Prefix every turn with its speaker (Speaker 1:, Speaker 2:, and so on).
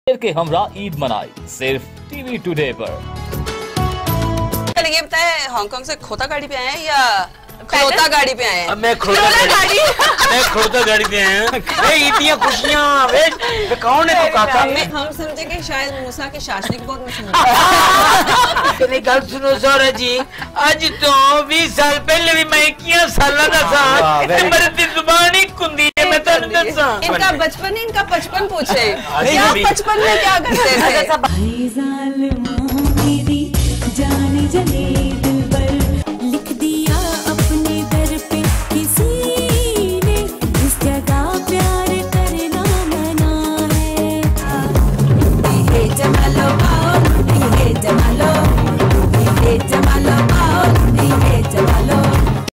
Speaker 1: के हमरा ईद मनाई सिर्फ टीवी टुडे पर।
Speaker 2: ये बताए हांगकांग से खोता गाड़ी पे आए हैं या खड़ोता गाड़ी पे आए हैं?
Speaker 3: मैं खोता गाड़ी पे आया हूँ। इतनी खुशियाँ वे कौन है तू काका?
Speaker 2: हम समझे कि शायद मूसा के शासनी की बहुत मशहूर।
Speaker 3: मेरी गल सुनो सौरा जी, आज तो 20 साल पहले भी मैं किया साला का साथ मेरी दी जुबान ही कुंदी है। मैं तो दसा
Speaker 2: इनका बचपन ही इनका 55 पूछे क्या 55 में क्या करते थे?
Speaker 4: भाई जालिमों मेरी जान जले